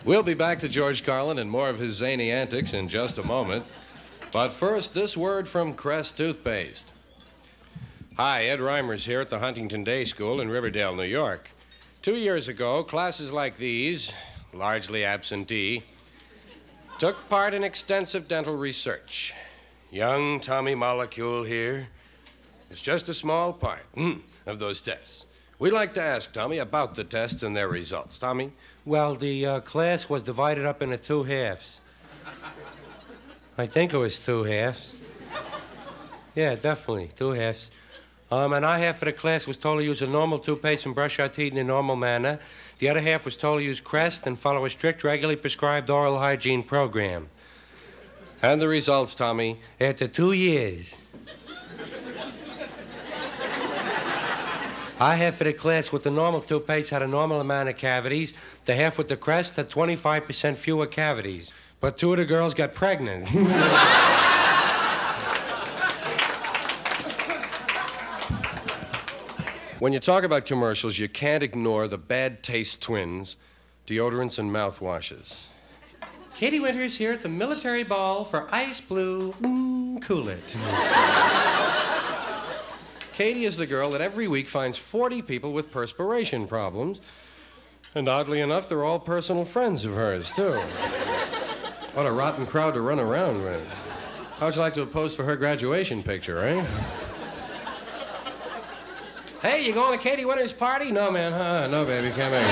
We'll be back to George Carlin and more of his zany antics in just a moment. But first, this word from Crest Toothpaste. Hi, Ed Reimers here at the Huntington Day School in Riverdale, New York. 2 years ago, classes like these, largely absentee, took part in extensive dental research. Young Tommy Molecule here is just a small part of those tests. We'd like to ask Tommy about the tests and their results. Tommy? Well, the class was divided up into 2 halves. I think it was 2 halves. Yeah, definitely, 2 halves. And our half of the class was told to use a normal toothpaste and brush our teeth in a normal manner. The other half was told to use Crest and follow a strict, regularly prescribed oral hygiene program. And the results, Tommy? After 2 years, our half of the class with the normal toothpaste had a normal amount of cavities. The half with the Crest had 25% fewer cavities. But 2 of the girls got pregnant. When you talk about commercials, you can't ignore the bad taste twins, deodorants and mouthwashes. Katie Winters here at the military ball for Ice Blue. Cool it. Katie is the girl that every week finds 40 people with perspiration problems. And oddly enough, they're all personal friends of hers, too. What a rotten crowd to run around with. How'd you like to pose for her graduation picture, eh? Hey, you going to Katie Winters' party? No, man. No, baby, can't make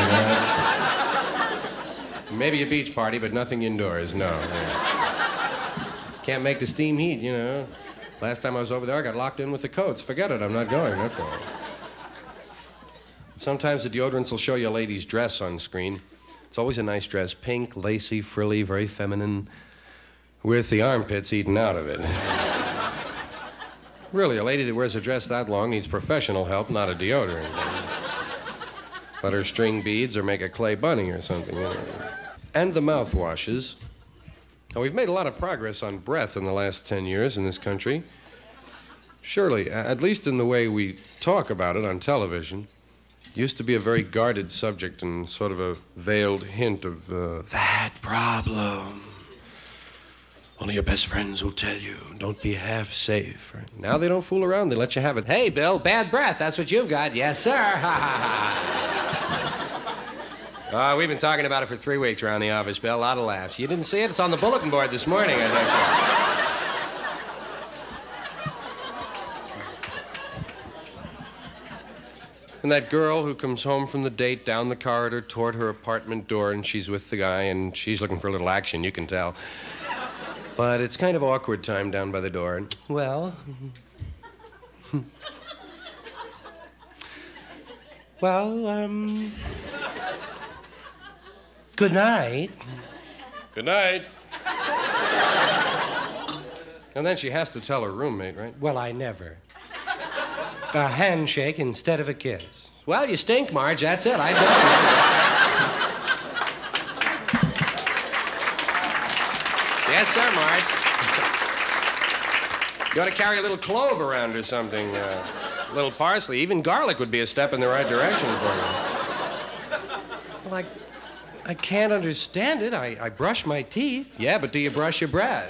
it. Maybe a beach party, but nothing indoors, no. Can't make the steam heat, you know. Last time I was over there, I got locked in with the coats. Forget it, I'm not going, that's all. Sometimes the deodorants will show you a lady's dress on screen. It's always a nice dress, pink, lacy, frilly, very feminine, with the armpits eaten out of it. Really, a lady that wears a dress that long needs professional help, not a deodorant. Let her string beads or make a clay bunny or something, you know. And the mouthwashes. Now, we've made a lot of progress on breath in the last 10 years in this country. Surely, at least in the way we talk about it on television. It used to be a very guarded subject and sort of a veiled hint of that problem. Only your best friends will tell you. Don't be half safe. Now they don't fool around. They let you have it. Hey, Bill, bad breath. That's what you've got. Yes, sir. We've been talking about it for 3 weeks around the office, Bill. A lot of laughs. You didn't see it? It's on the bulletin board this morning, I guess. And that girl who comes home from the date down the corridor toward her apartment door, and she's with the guy, and she's looking for a little action, you can tell. But it's kind of awkward time down by the door. And, well, good night. Good night. And then she has to tell her roommate, right? Well, I never. A handshake instead of a kiss. Well, you stink, Marge. That's it. I told you. Yes, sir, Marge. You ought to carry a little clove around or something. A little parsley. Even garlic would be a step in the right direction for you. Well, I can't understand it. I brush my teeth. Yeah, but do you brush your breath?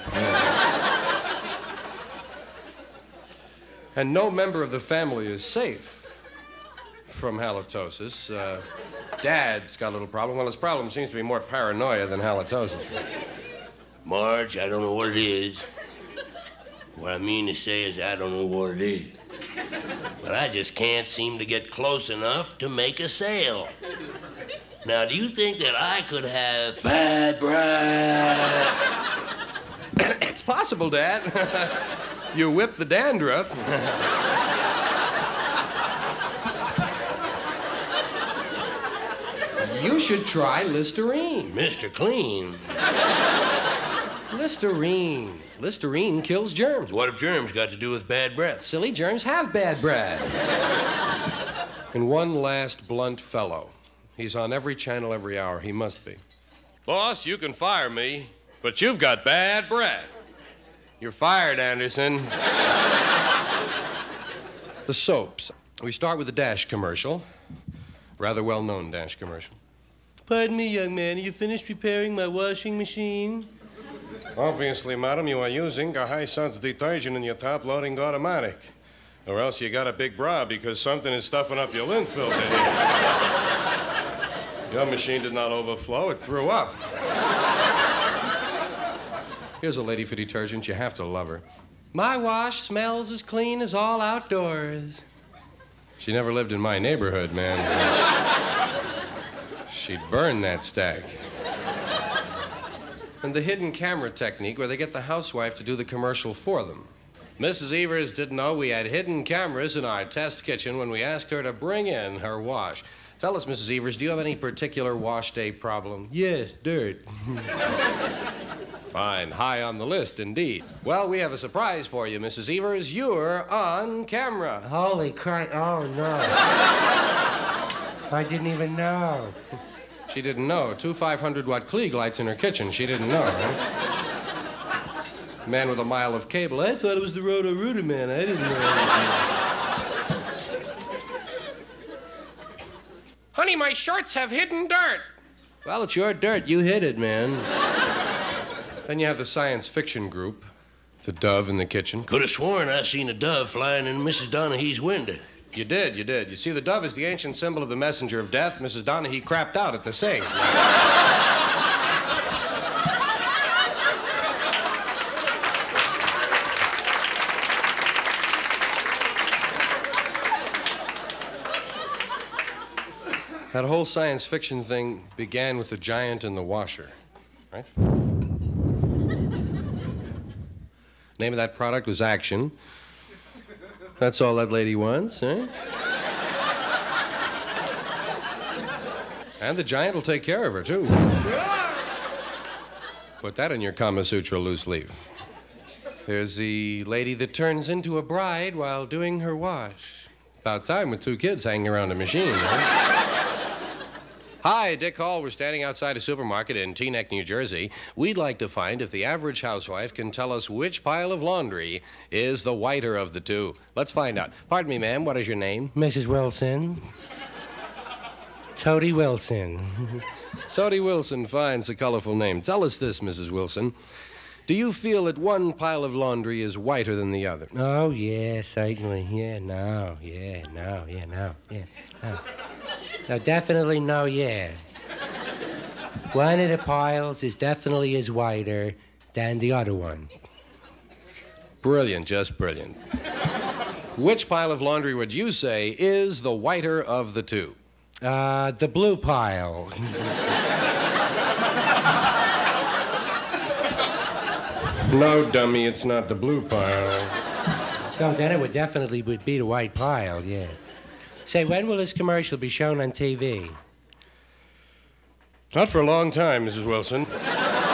And no member of the family is safe from halitosis. Dad's got a little problem. Well, his problem seems to be more paranoia than halitosis. Marge, I don't know what it is. What I mean to say is I don't know what it is. But I just can't seem to get close enough to make a sale. Now, do you think that I could have bad breath? It's possible, Dad. You whip the dandruff. You should try Listerine. Mr. Clean. Listerine. Listerine kills germs. What have germs got to do with bad breath? Silly germs have bad breath. And one last blunt fellow. He's on every channel every hour. He must be. Boss, you can fire me, but you've got bad breath. You're fired, Anderson. The soaps. We start with the Dash commercial. Rather well-known Dash commercial. Pardon me, young man, are you finished repairing my washing machine? Obviously, madam, you are using a high-sense detergent in your top-loading automatic. Or else you got a big bra because something is stuffing up your lint filter. Your machine did not overflow, it threw up. Here's a lady for detergent, you have to love her. My wash smells as clean as all outdoors. She never lived in my neighborhood, man. She'd burn that stack. And the hidden camera technique where they get the housewife to do the commercial for them. Mrs. Evers didn't know we had hidden cameras in our test kitchen when we asked her to bring in her wash. Tell us, Mrs. Evers, do you have any particular wash day problem? Yes, dirt. Fine, high on the list, indeed. Well, we have a surprise for you, Mrs. Evers. You're on camera. Holy Christ, oh no. I didn't even know. She didn't know. 2 500-watt Klieg lights in her kitchen. She didn't know, right? Man with a mile of cable. I thought it was the Roto-Rooter man. I didn't know. Honey, my shorts have hidden dirt. Well, it's your dirt. You hid it, man. Then you have the science fiction group. The dove in the kitchen. Could have sworn I seen a dove flying in Mrs. Donaghy's window. You did. You see, the dove is the ancient symbol of the messenger of death. Mrs. Donaghy crapped out at the sink. That whole science fiction thing began with the giant in the washer, right? Name of that product was Action. That's all that lady wants, eh? And the giant will take care of her, too. Put that in your Kama Sutra loose leaf. There's the lady that turns into a bride while doing her wash. About time with 2 kids hanging around a machine, right? Hi, Dick Hall. We're standing outside a supermarket in Teaneck, New Jersey. We'd like to find if the average housewife can tell us which pile of laundry is the whiter of the two. Let's find out. Pardon me, ma'am. What is your name? Mrs. Wilson. Toady Wilson. Toady Wilson. Fine. It's a colorful name. Tell us this, Mrs. Wilson. Do you feel that one pile of laundry is whiter than the other? Oh, yeah, certainly. No. No, definitely no, yeah. One of the piles is definitely is whiter than the other one. Brilliant, just brilliant. Which pile of laundry would you say is the whiter of the two? The blue pile. No, dummy, it's not the blue pile. No, then it would definitely be the white pile, yeah. Say, when will this commercial be shown on TV? Not for a long time, Mrs. Wilson.